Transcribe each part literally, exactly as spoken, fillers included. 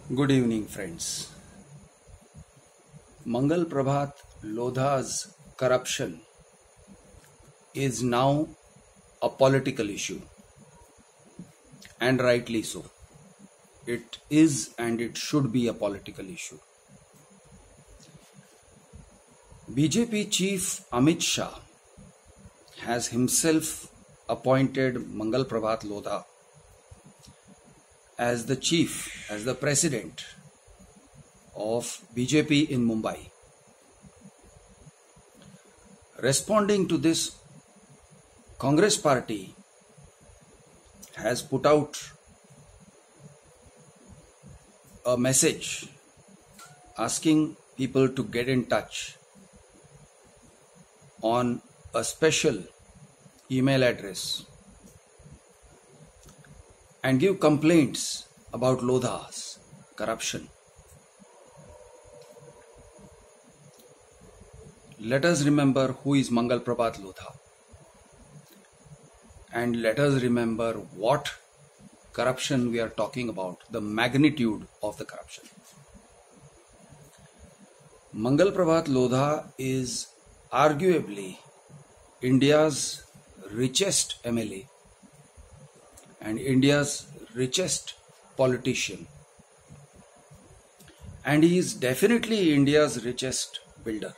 Good evening, friends. Mangal Prabhat Lodha's corruption is now a political issue, and rightly so. It is and it should be a political issue. B J P chief Amit Shah has himself appointed Mangal Prabhat Lodha as the chief, as the president of B J P in Mumbai. Responding to this, Congress party has put out a message asking people to get in touch on a special email address and give complaints about Lodha's corruption. Let us remember who is Mangal Prabhat Lodha, and let us remember what corruption we are talking about, the magnitude of the corruption. Mangal Prabhat Lodha is arguably India's richest M L A and India's richest politician, and he is definitely India's richest builder,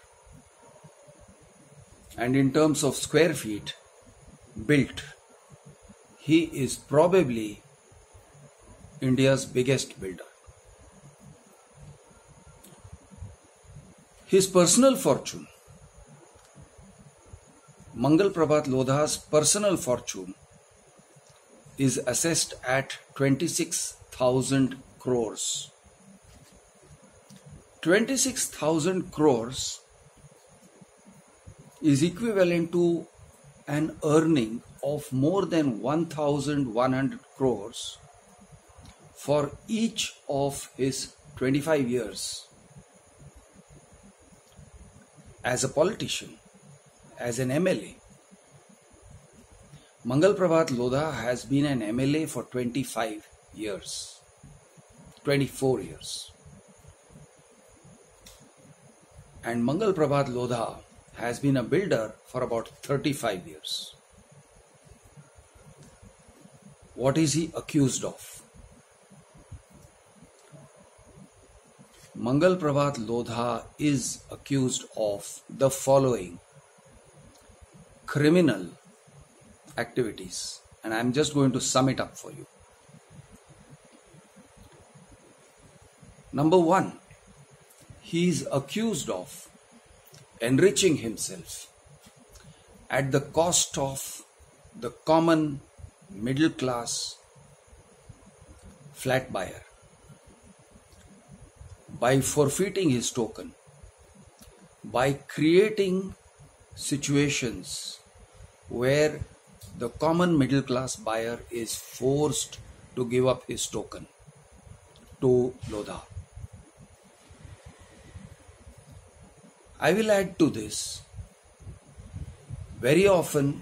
and in terms of square feet built, he is probably India's biggest builder. His personal fortune, Mangal Prabhat Lodha's personal fortune, is assessed at twenty-six thousand crores. twenty-six thousand crores is equivalent to an earning of more than one thousand one hundred crores for each of his twenty-five years as a politician, as an M L A. Mangal Prabhat Lodha has been an M L A for twenty-five years, twenty-four years. And Mangal Prabhat Lodha has been a builder for about thirty-five years. What is he accused of? Mangal Prabhat Lodha is accused of the following criminal activities, and I am just going to sum it up for you. Number one, he is accused of enriching himself at the cost of the common middle class flat buyer by forfeiting his token, by creating situations where the common middle class buyer is forced to give up his token to Lodha. I will add to this, very often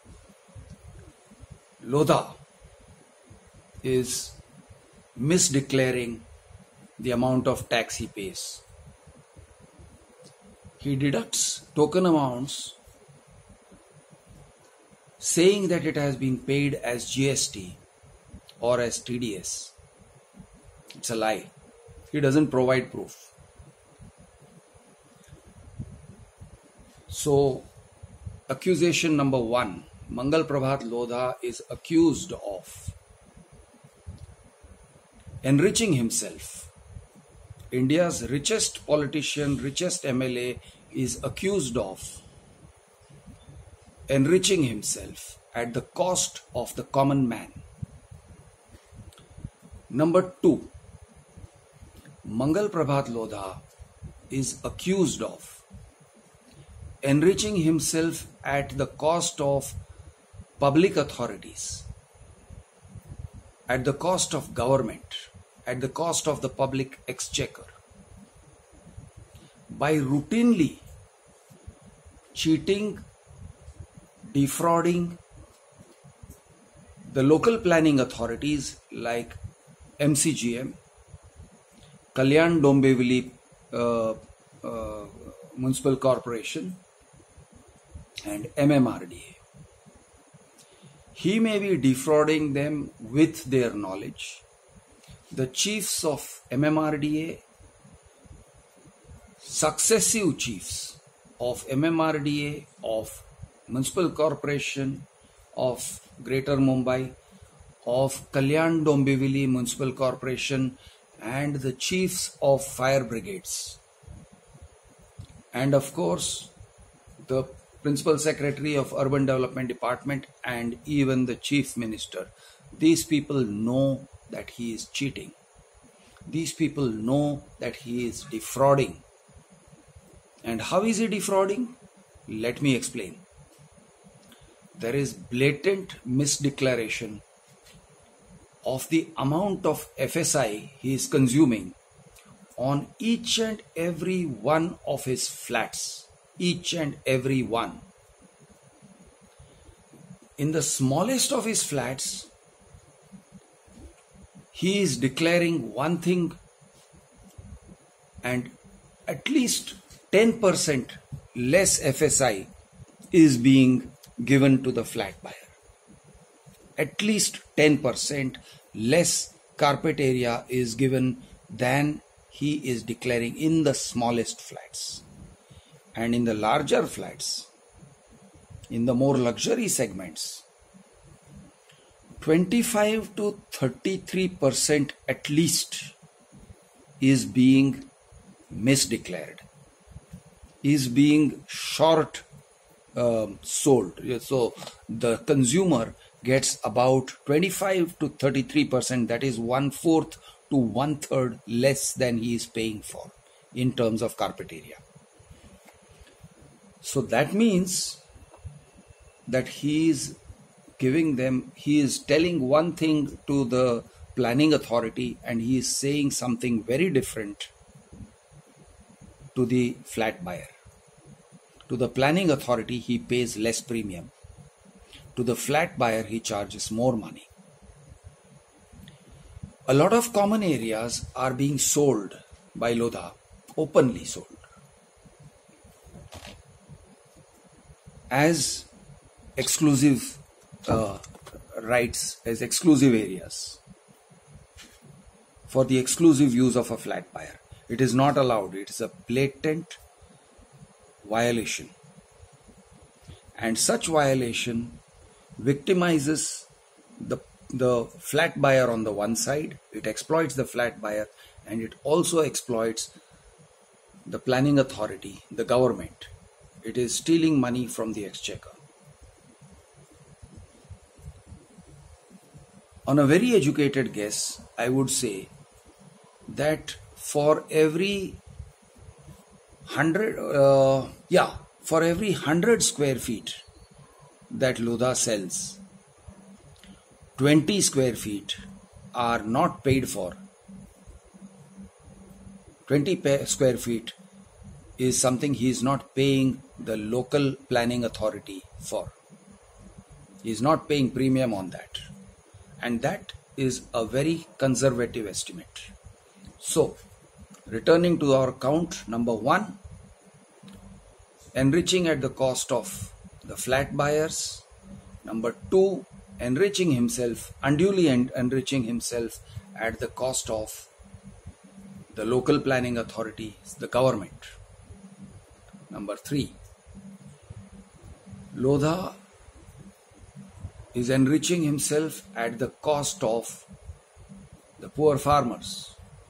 Lodha is misdeclaring the amount of tax he pays. He deducts token amounts saying that it has been paid as G S T or as T D S. It's a lie. He doesn't provide proof. So, accusation number one, Mangal Prabhat Lodha is accused of enriching himself. India's richest politician, richest M L A is accused of enriching himself at the cost of the common man. Number two, Mangal Prabhat Lodha is accused of enriching himself at the cost of public authorities, at the cost of government, at the cost of the public exchequer, by routinely cheating, defrauding the local planning authorities like M C G M, Kalyan Dombivli uh, uh, Municipal Corporation and M M R D A. He may be defrauding them with their knowledge. The chiefs of M M R D A, successive chiefs of M M R D A, of Municipal Corporation of Greater Mumbai, of Kalyan Dombivli Municipal Corporation, and the chiefs of fire brigades, and of course the Principal Secretary of Urban Development Department and even the Chief Minister. These people know that he is cheating. These people know that he is defrauding. And how is he defrauding? Let me explain. There is blatant misdeclaration of the amount of F S I he is consuming on each and every one of his flats. Each and every one. In the smallest of his flats, he is declaring one thing, and at least ten percent less F S I is being given to the flat buyer. At least ten percent less carpet area is given than he is declaring in the smallest flats. And in the larger flats, in the more luxury segments, twenty-five to thirty-three percent at least is being misdeclared, is being short um, sold. So the consumer gets about twenty-five to thirty-three percent, that is one fourth to one third less than he is paying for in terms of carpet area. So that means that he is giving them, he is telling one thing to the planning authority and he is saying something very different to the flat buyer. To the planning authority, he pays less premium. To the flat buyer, he charges more money. A lot of common areas are being sold by Lodha, openly sold, as exclusive uh, rights, as exclusive areas for the exclusive use of a flat buyer. It is not allowed. It is a blatant violation. And such violation victimizes the, the flat buyer on the one side. It exploits the flat buyer, and it also exploits the planning authority, the government. It is stealing money from the exchequer. On a very educated guess, I would say that for every hundred, uh, yeah, for every hundred square feet that Lodha sells, twenty square feet are not paid for. twenty square feet is something he is not paying the local planning authority for. He is not paying premium on that. And that is a very conservative estimate. So, returning to our count, number one, enriching at the cost of the flat buyers. Number two, enriching himself, unduly en- enriching himself at the cost of the local planning authority, the government. Number three, Lodha is enriching himself at the cost of the poor farmers.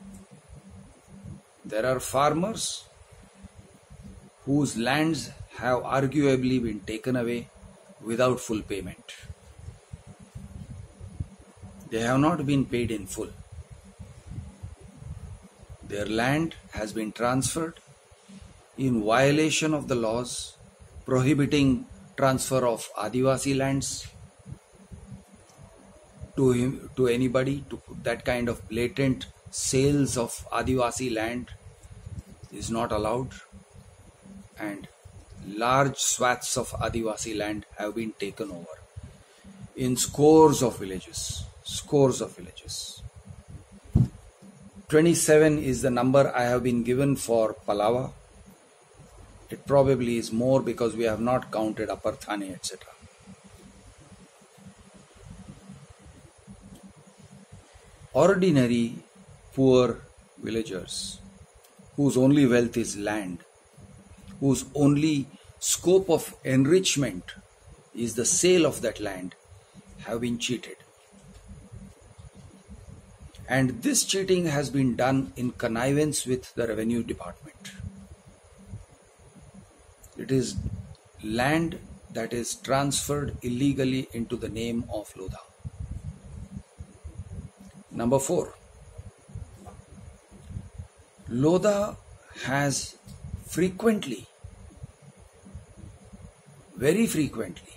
There are farmers whose lands have arguably been taken away without full payment. They have not been paid in full. Their land has been transferred in violation of the laws prohibiting transfer of Adivasi lands to him, to anybody. To that kind of blatant sales of Adivasi land is not allowed, and large swaths of Adivasi land have been taken over in scores of villages, scores of villages. twenty-seven is the number I have been given for Palava. It probably is more because we have not counted Upper Thane, et cetera. Ordinary poor villagers whose only wealth is land, whose only scope of enrichment is the sale of that land, have been cheated. And this cheating has been done in connivance with the revenue department. It is land that is transferred illegally into the name of Lodha. Number four, Lodha has frequently, very frequently,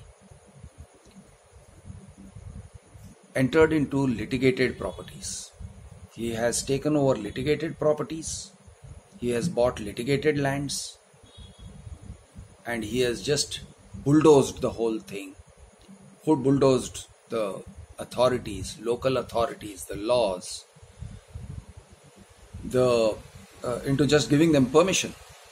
entered into litigated properties. He has taken over litigated properties, he has bought litigated lands, and he has just bulldozed the whole thing. Who bulldozed the authorities, local authorities, the laws, the uh, into just giving them permission.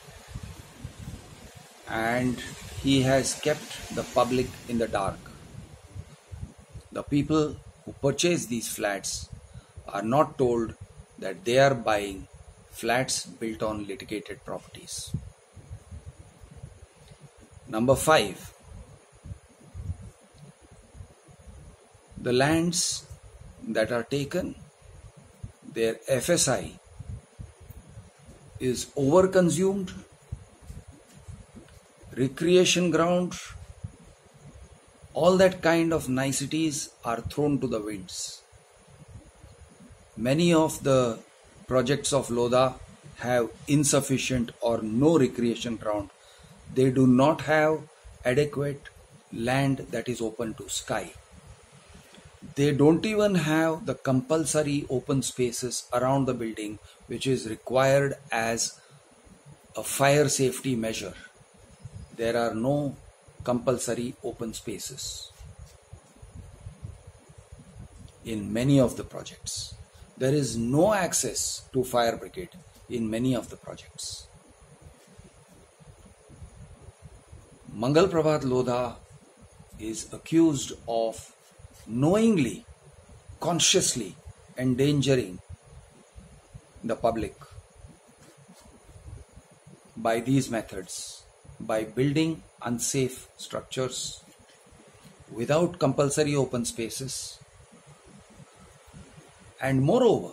And he has kept the public in the dark. The people who purchase these flats are not told that they are buying flats built on litigated properties. Number five, the lands that are taken, their F S I is overconsumed, recreation ground, all that kind of niceties are thrown to the winds. Many of the projects of Lodha have insufficient or no recreation ground. They do not have adequate land that is open to sky. They don't even have the compulsory open spaces around the building which is required as a fire safety measure. There are no compulsory open spaces in many of the projects. There is no access to fire brigade in many of the projects. Mangal Prabhat Lodha is accused of knowingly, consciously endangering the public by these methods, by building unsafe structures without compulsory open spaces, and moreover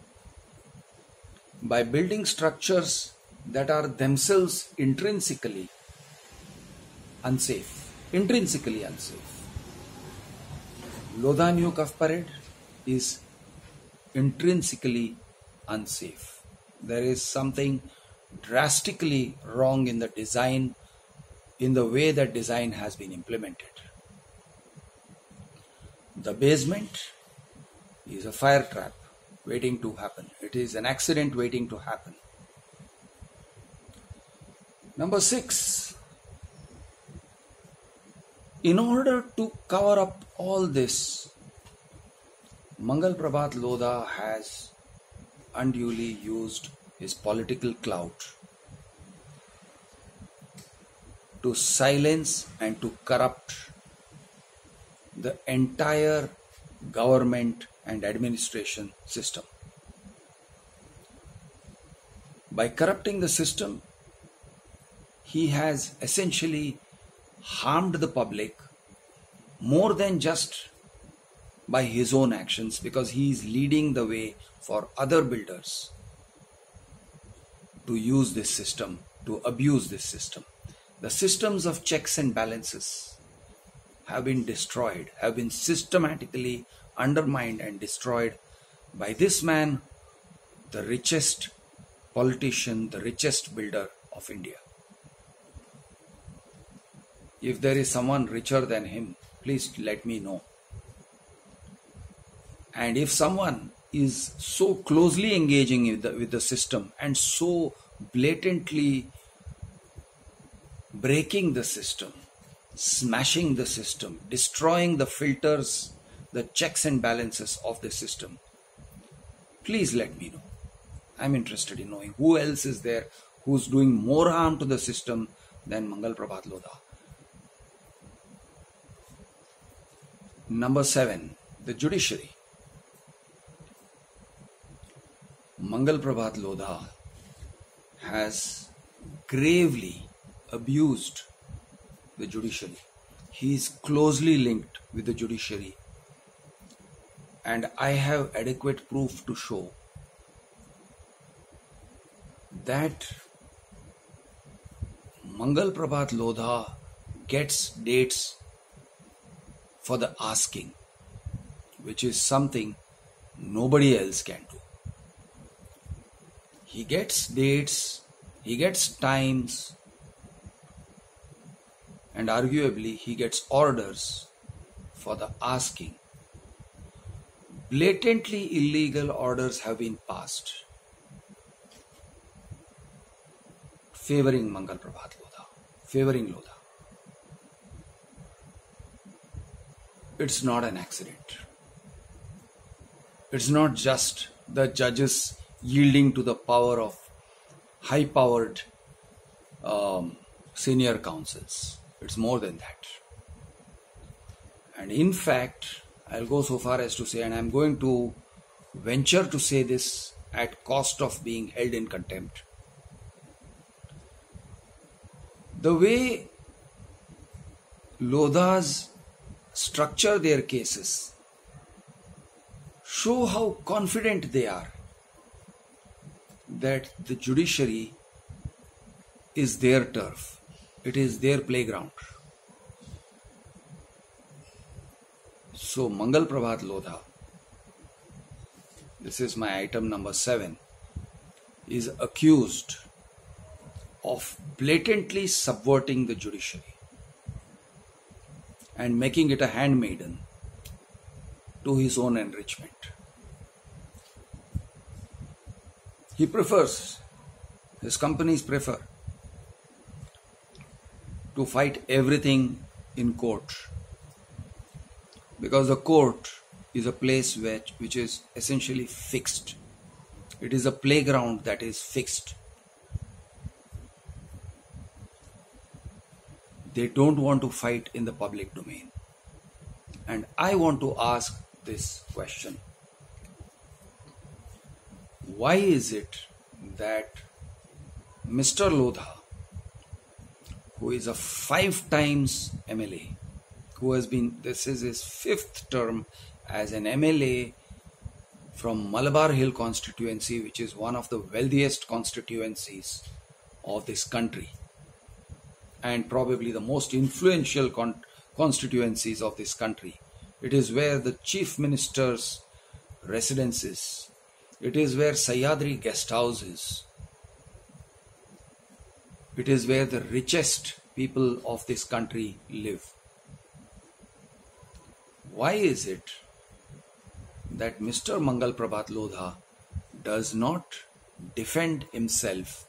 by building structures that are themselves intrinsically unsafe, intrinsically unsafe. Lodha New Cuff Parade is intrinsically unsafe. There is something drastically wrong in the design, in the way that design has been implemented. The basement is a fire trap waiting to happen. It is an accident waiting to happen. Number six, in order to cover up all this, Mangal Prabhat Lodha has unduly used his political clout to silence and to corrupt the entire government and administration system. By corrupting the system, he has essentially harmed the public more than just by his own actions, because he is leading the way for other builders to use this system, to abuse this system. The systems of checks and balances have been destroyed, have been systematically undermined and destroyed by this man, the richest politician, the richest builder of India. If there is someone richer than him, please let me know. And if someone is so closely engaging with the, with the system and so blatantly breaking the system, smashing the system, destroying the filters, the checks and balances of the system, please let me know. I'm interested in knowing who else is there who's doing more harm to the system than Mangal Prabhat Lodha. Number seven, the judiciary. Mangal Prabhat Lodha has gravely abused the judiciary. He is closely linked with the judiciary, and I have adequate proof to show that Mangal Prabhat Lodha gets dates for the asking, which is something nobody else can do. He gets dates, he gets times, and arguably he gets orders for the asking. Blatantly illegal orders have been passed favoring Mangal Prabhat Lodha, favoring Lodha. It's not an accident. It's not just the judges yielding to the power of high-powered um, senior councils. It's more than that. And in fact, I'll go so far as to say, and I'm going to venture to say this at cost of being held in contempt, the way Lodhas structure their cases show how confident they are that the judiciary is their turf, it is their playground. So Mangal Prabhat Lodha, this is my item number seven, is accused of blatantly subverting the judiciary and making it a handmaiden to his own enrichment. He prefers, his companies prefer to fight everything in court, because the court is a place which, which is essentially fixed. It is a playground that is fixed. They don't want to fight in the public domain. And I want to ask this question. Why is it that Mister Lodha, who is a five times M L A, who has been, this is his fifth term as an M L A from Malabar Hill constituency, which is one of the wealthiest constituencies of this country, and probably the most influential con- constituencies of this country. It is where the chief minister's residence is. It is where Sahyadri guest house is. It is where the richest people of this country live. Why is it that Mister Mangal Prabhat Lodha does not defend himself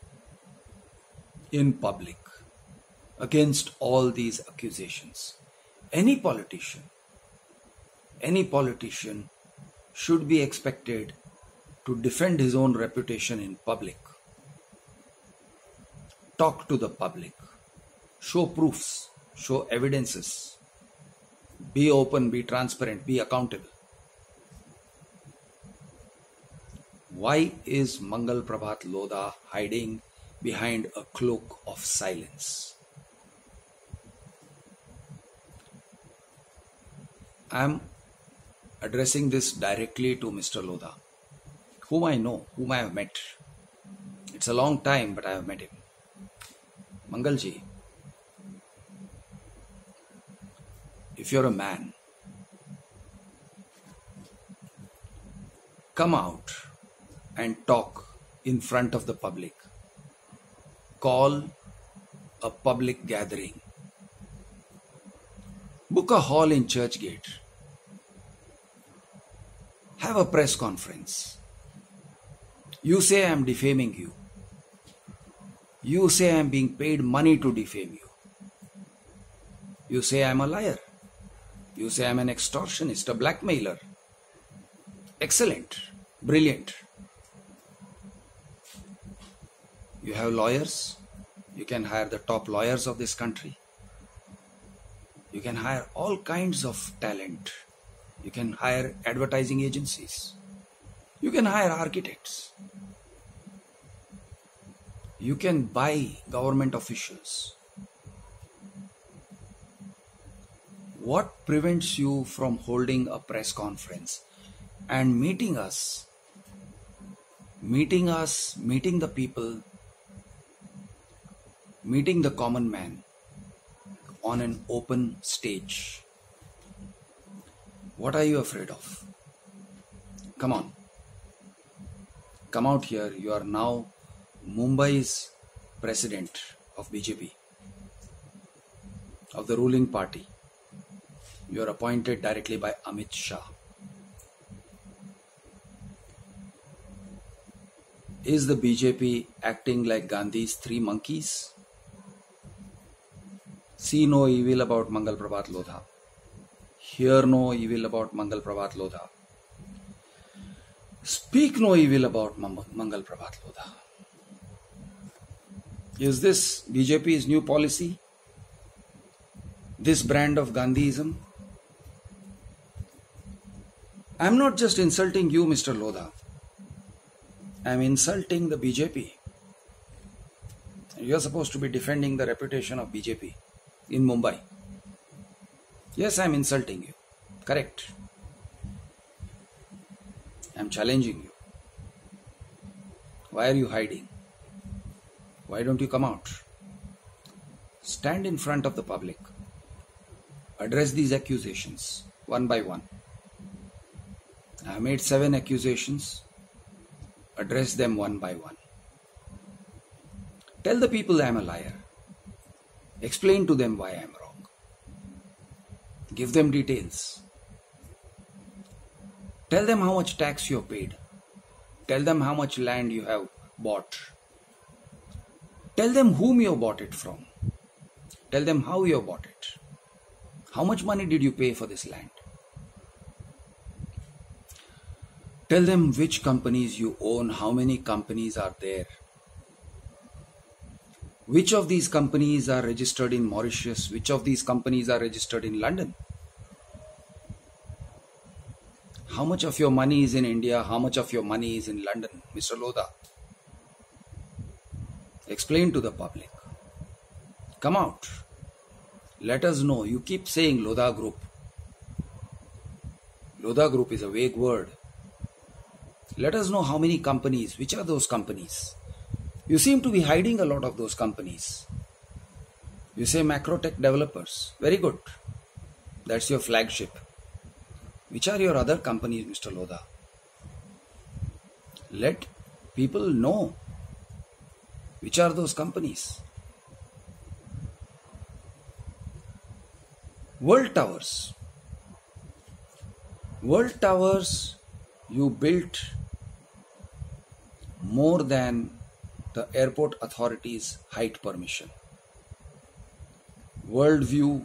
in public against all these accusations? Any politician, any politician should be expected to defend his own reputation in public. Talk to the public. Show proofs. Show evidences. Be open, be transparent, be accountable. Why is Mangal Prabhat Lodha hiding behind a cloak of silence? I am addressing this directly to Mister Lodha, whom I know, whom I have met. It's a long time, but I have met him. Mangalji, if you're a man, come out and talk in front of the public. Call a public gathering. Book a hall in Churchgate. Have a press conference. You say I am defaming you. You say I am being paid money to defame you. You say I am a liar. You say I am an extortionist, a blackmailer. Excellent. Brilliant. You have lawyers. You can hire the top lawyers of this country. You can hire all kinds of talent. You can hire advertising agencies. You can hire architects. You can buy government officials. What prevents you from holding a press conference and meeting us, meeting us, meeting the people, meeting the common man on an open stage? What are you afraid of? Come on. Come out here. You are now Mumbai's president of B J P, of the ruling party. You are appointed directly by Amit Shah. Is the B J P acting like Gandhi's three monkeys? See no evil about Mangal Prabhat Lodha. Hear no evil about Mangal Prabhat Lodha. Speak no evil about Mangal Prabhat Lodha. Is this B J P's new policy? This brand of Gandhiism? I am not just insulting you, Mister Lodha. I am insulting the B J P. You are supposed to be defending the reputation of B J P in Mumbai. Yes, I am insulting you. Correct. I am challenging you. Why are you hiding? Why don't you come out? Stand in front of the public. Address these accusations one by one. I have made seven accusations. Address them one by one. Tell the people I am a liar. Explain to them why I am wrong. Give them details. Tell them how much tax you have paid. Tell them how much land you have bought. Tell them whom you have bought it from. Tell them how you have bought it. How much money did you pay for this land? Tell them which companies you own, how many companies are there. Which of these companies are registered in Mauritius? Which of these companies are registered in London? How much of your money is in India? How much of your money is in London, Mister Lodha? Explain to the public. Come out. Let us know. You keep saying Lodha Group. Lodha Group is a vague word. Let us know how many companies. Which are those companies? You seem to be hiding a lot of those companies. You say Macrotech developers. Very good. That's your flagship. Which are your other companies, Mister Lodha? Let people know. Which are those companies? World Towers. World Towers, you built more than the airport authority's height permission. World View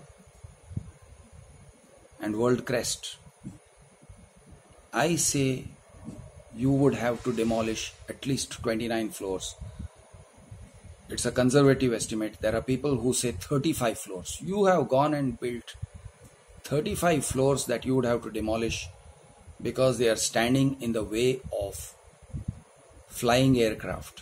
and World Crest. I say you would have to demolish at least twenty-nine floors. It's a conservative estimate. There are people who say thirty-five floors. You have gone and built thirty-five floors that you would have to demolish because they are standing in the way of flying aircraft.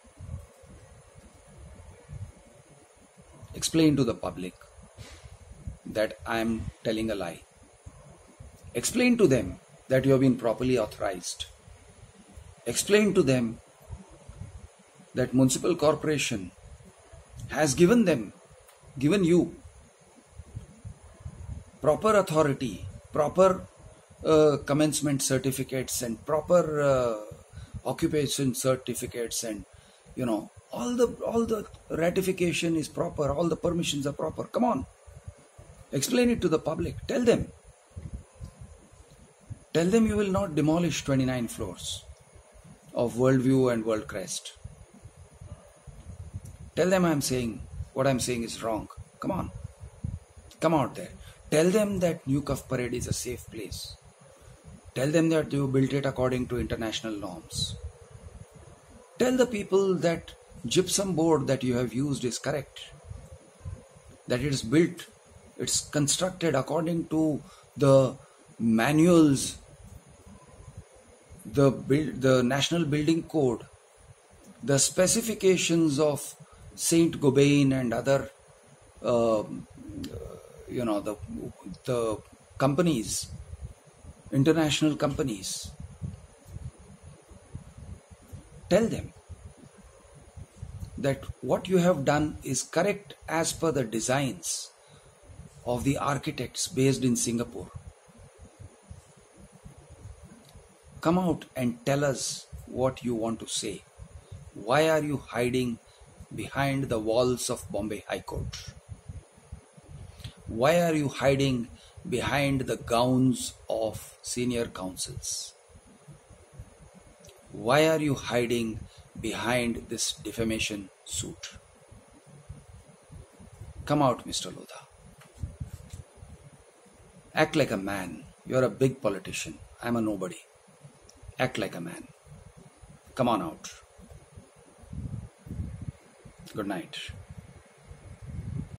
Explain to the public that I am telling a lie. Explain to them that you have been properly authorized. Explain to them that municipal corporation has given them, given you proper authority, proper uh, commencement certificates and proper uh, occupation certificates, and you know all the all the ratification is proper, all the permissions are proper. Come on, explain it to the public. Tell them. Tell them you will not demolish twenty-nine floors of Worldview and World Crest. Tell them I am saying what I am saying is wrong. Come on. Come out there. Tell them that New Cuff Parade is a safe place. Tell them that you built it according to international norms. Tell the people that gypsum board that you have used is correct, that it is built, it's constructed according to the manuals, the build, the National Building Code, the specifications of Saint Gobain and other, uh, you know, the the companies, international companies. Tell them that what you have done is correct as per the designs of the architects based in Singapore. Come out and tell us what you want to say. Why are you hiding behind the walls of Bombay High Court? Why are you hiding behind the gowns of senior counsels? Why are you hiding behind this defamation suit? Come out, Mister Lodha. Act like a man. You're a big politician. I'm a nobody. Act like a man. Come on out. Good night.